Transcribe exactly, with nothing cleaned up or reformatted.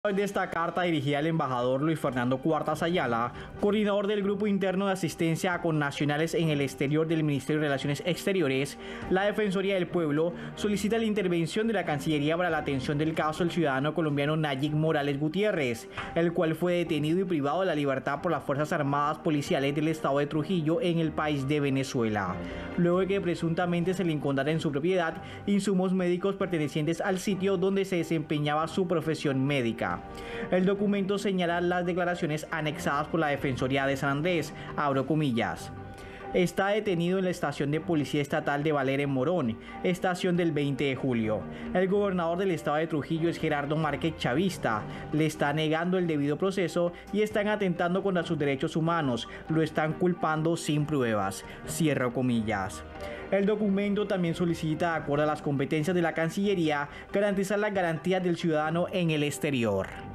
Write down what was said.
De esta carta dirigida al embajador Luis Fernando Cuartas Ayala, coordinador del Grupo Interno de Asistencia a Connacionales en el Exterior del Ministerio de Relaciones Exteriores, la Defensoría del Pueblo solicita la intervención de la Cancillería para la atención del caso del ciudadano colombiano Nayib Morales Gutiérrez, el cual fue detenido y privado de la libertad por las Fuerzas Armadas Policiales del Estado de Trujillo en el país de Venezuela, luego de que presuntamente se le encontrara en su propiedad insumos médicos pertenecientes al sitio donde se desempeñaba su profesión médica. El documento señala las declaraciones anexadas por la Defensoría de San Andrés, abro comillas. Está detenido en la estación de policía estatal de Valera en Morón, estación del veinte de julio. El gobernador del estado de Trujillo es Gerardo Márquez Chavista. Le está negando el debido proceso y están atentando contra sus derechos humanos. Lo están culpando sin pruebas. Cierro comillas. El documento también solicita, de acuerdo a las competencias de la Cancillería, garantizar las garantías del ciudadano en el exterior.